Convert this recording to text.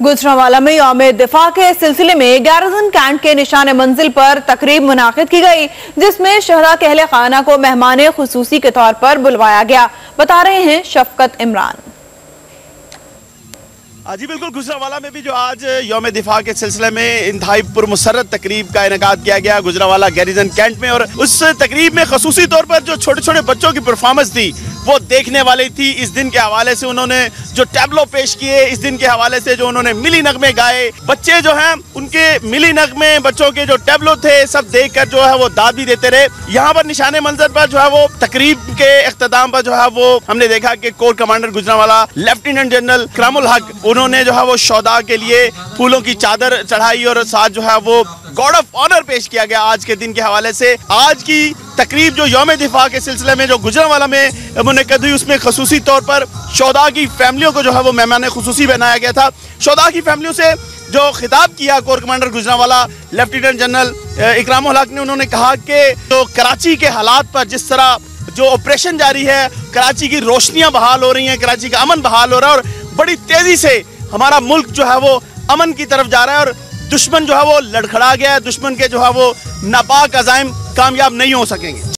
गुजरांवाला में यौम दिफा के सिलसिले में गैरिसन कैंट के निशान मंजिल पर तकरीब मुनाकिद की गई, जिसमें शहदा के अहले खाना को मेहमान खुसूसी के तौर पर बुलवाया गया। बता रहे हैं शफकत इमरान। जी बिल्कुल, गुजरांवाला में भी जो आज यौम दिफा के सिलसिले में इंतहाई पुरमसरत तकरीब का इनेकाद किया गया गुजरांवाला गैरिसन कैंट में। और उस तकरीब में खसूसी तौर पर जो छोटे छोटे बच्चों की परफॉर्मेंस थी वो देखने वाली थी। इस दिन के हवाले से उन्होंने जो टैबलो पेश किए, इस दिन के हवाले से जो उन्होंने मिली नगमे गाए, बच्चे जो हैं उनके मिली नगमे, बच्चों के जो टैबलो थे, सब देखकर जो है वो दाद भी देते रहे। यहाँ पर निशाने मंजर पर जो है वो तकरीब के इख्तिताम पर जो है वो हमने देखा कि core commander Gujranwala lieutenant general Ikramul Haq, उन्होंने जो है वो शौदा के लिए फूलों की चादर चढ़ाई और साथ जो है वो गॉड ऑफ ऑनर पेश किया गया। आज के दिन के हवाले से आज की तकरीब जो यौम दिफा के सिलसिले में जो गुजरांवाला में मुनक़िद हुई, उसमें खसूसी तौर पर शौदा की फैमिलियों को जो है वो मेहमान खुसूसी बनाया गया था। शौदा की फैमिलियों से जो खिताब किया core commander Gujranwala lieutenant general Ikramul Haq ने, उन्होंने कहा कि जो कराची के हालात पर जिस तरह जो ऑपरेशन जारी है, कराची की रोशनियां बहाल हो रही हैं, कराची का अमन बहाल हो रहा है और बड़ी तेजी से हमारा मुल्क जो है वो अमन की तरफ जा रहा है और दुश्मन जो है वो लड़खड़ा गया है। दुश्मन के जो है वो नापाक अज़ाइम कामयाब नहीं हो सकेंगे।